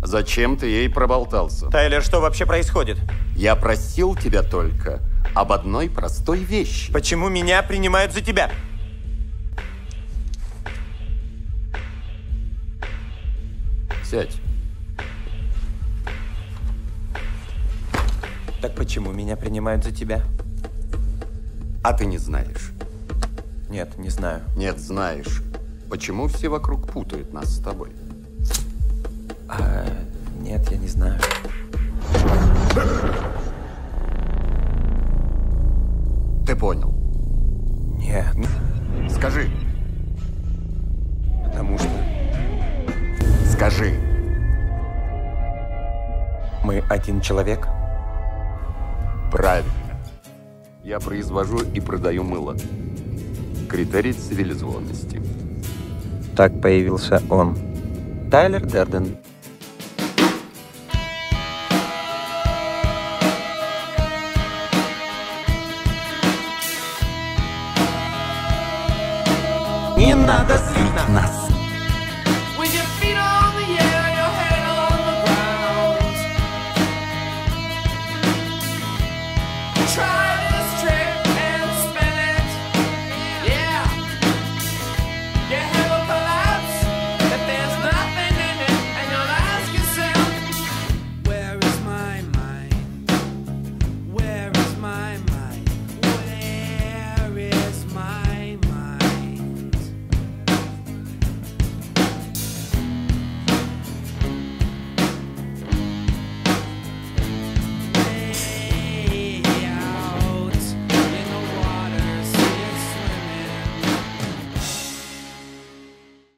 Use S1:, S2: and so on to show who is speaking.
S1: Зачем ты ей проболтался?
S2: Тайлер, что вообще происходит?
S1: Я просил тебя только об одной простой вещи.
S2: Почему меня принимают за тебя?
S1: Сядь.
S2: Так почему меня принимают за тебя?
S1: А ты не знаешь?
S2: Нет, не знаю.
S1: Нет, знаешь. Почему все вокруг путают нас с тобой?
S2: Нет, я не знаю.
S1: Ты понял?
S2: Нет.
S1: Скажи.
S2: Потому что
S1: Скажи.
S2: мы один человек.
S1: Правильно. Я произвожу и продаю мыло. Критерий цивилизованности.
S2: Так появился он. Тайлер Дерден.
S3: Не надо сильно